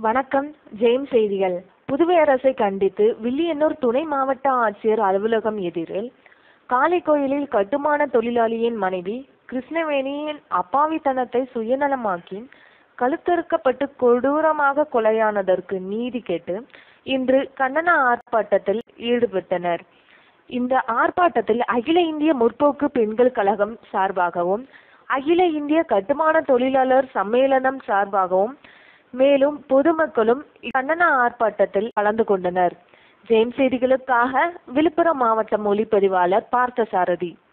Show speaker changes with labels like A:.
A: வணக்கம். ஜெயம் செய்திகள். புதுவை அரசை கண்டித்து வில்லியனூர் துணை மாவட்ட ஆட்சியர் அலுவலகம் எதிரில் காளைகோயிலில் கட்டுமான தொழிலாளியின் மனைவி கிருஷ்ணவேணியின் அப்பாவித்தனத்தை சுயநலமாக்கி கழுத்தறுக்கப்பட்டு கொடூரமாக கொலையானதற்கு நீதி கேட்டு இன்று கண்டன ஆர்ப்பாட்டத்தில் ஈடுபட்டனர். இந்த ஆர்ப்பாட்டத்தில் அகில இந்திய முற்போக்கு பெண்கள் கழகம் சார்பாகவும் அகில இந்திய கட்டுமான தொழிலாளர் சம்மேளனம் சார்பாகவும் மேலும் பொதுமக்களும் கண்டன ஆர்ப்பாட்டத்தில் கலந்து கொண்டனர். ஜெயம் செய்திகளுக்காக விழுப்புரம் மாவட்ட ஒளிப்பதிவாளர் பார்த்தசாரதி.